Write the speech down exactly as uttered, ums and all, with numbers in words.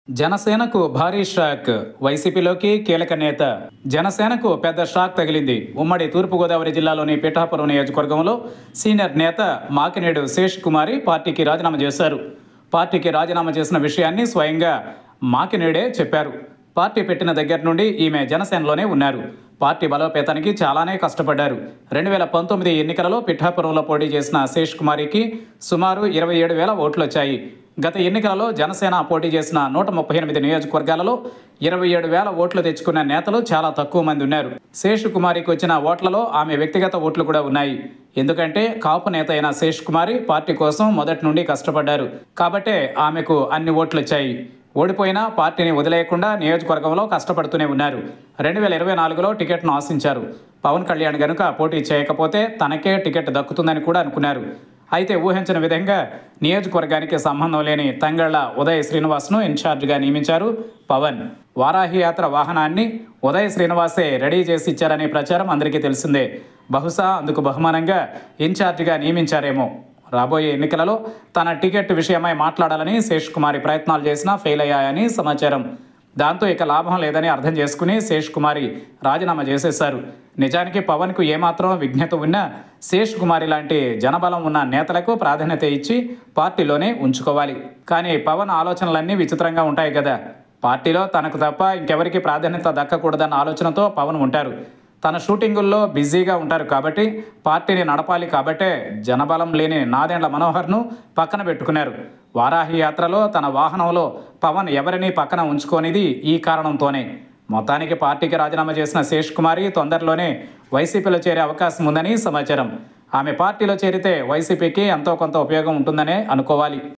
జనసేనకు భారీ షాక్. వైసీపీలోకి కీలక నేత. జనసేనకు పెద్ద షాక్ తగిలింది. ఉమ్మడి తూర్పుగోదావరి జిల్లాలోని పిఠాపురం నియోజకవర్గంలో సీనియర్ నేత మాకినేడు శేష్ కుమారి పార్టీకి రాజీనామా చేశారు. పార్టీకి రాజీనామా చేసిన విషయాన్ని స్వయంగా మాకినేడే చెప్పారు. పార్టీ పెట్టిన దగ్గర నుండి ఈమె జనసేనలోనే ఉన్నారు. పార్టీ బలోపేతానికి చాలానే కష్టపడ్డారు. రెండు వేల పంతొమ్మిది ఎన్నికలలో పిఠాపురంలో పోటీ చేసిన శేష్ కుమారికి సుమారు ఇరవై ఏడు వేల ఓట్లు వచ్చాయి. గత ఎన్నికలలో జనసేన పోటీ చేసిన నూట ముప్పై ఎనిమిది నియోజకవర్గాలలో ఇరవై ఏడు వేల ఓట్లు తెచ్చుకున్న నేతలు చాలా తక్కువ మంది ఉన్నారు. శేష్ కుమారికి వచ్చిన ఓట్లలో ఆమె వ్యక్తిగత ఓట్లు కూడా ఉన్నాయి. ఎందుకంటే కాపు నేత అయిన శేష్ కుమారి పార్టీ కోసం మొదటి నుండి కష్టపడ్డారు. కాబట్టే ఆమెకు అన్ని ఓట్లు వచ్చాయి. ఓడిపోయినా పార్టీని వదిలేయకుండా నియోజకవర్గంలో కష్టపడుతూనే ఉన్నారు. రెండు వేల ఇరవై నాలుగులో టికెట్ను ఆశించారు. పవన్ కళ్యాణ్ గనుక పోటీ చేయకపోతే తనకే టికెట్ దక్కుతుందని కూడా అనుకున్నారు. అయితే ఊహించిన విధంగా నియోజకవర్గానికి సంబంధం లేని తంగళ్ల ఉదయ్ శ్రీనివాస్ను ఇన్ఛార్జిగా నియమించారు పవన్. వారాహి యాత్ర వాహనాన్ని ఉదయ్ శ్రీనివాసే రెడీ చేసి ఇచ్చారనే ప్రచారం అందరికీ తెలిసిందే. బహుశా అందుకు బహుమానంగా ఇన్ఛార్జిగా నియమించారేమో. రాబోయే ఎన్నికలలో తన టికెట్ విషయమై మాట్లాడాలని శేష్ కుమారి ప్రయత్నాలు చేసినా ఫెయిల్ అయ్యాయని సమాచారం. దాంతో ఇక లాభం లేదని అర్థం చేసుకుని శేష్ కుమారి రాజీనామా చేసేశారు. నిజానికి పవన్కు ఏమాత్రం విజ్ఞత ఉన్నా శేష్ కుమారి లాంటి జనబలం ఉన్న నేతలకు ప్రాధాన్యత ఇచ్చి పార్టీలోనే ఉంచుకోవాలి. కానీ పవన్ ఆలోచనలన్నీ విచిత్రంగా ఉంటాయి కదా. పార్టీలో తనకు తప్ప ఇంకెవరికి ప్రాధాన్యత దక్కకూడదన్న ఆలోచనతో పవన్ ఉంటారు. తన షూటింగుల్లో బిజీగా ఉంటారు కాబట్టి పార్టీని నడపాలి కాబట్టే జనబలం లేని నాదెండ్ల మనోహర్ను పక్కన పెట్టుకున్నారు. వారాహి యాత్రలో తన వాహనంలో పవన్ ఎవరిని పక్కన ఉంచుకోనిది ఈ కారణంతోనే. మొత్తానికి పార్టీకి రాజీనామా చేసిన శేష్ కుమారి తొందరలోనే వైసీపీలో చేరే అవకాశం ఉందని సమాచారం. ఆమె పార్టీలో చేరితే వైసీపీకి ఎంతో కొంత ఉపయోగం ఉంటుందనే అనుకోవాలి.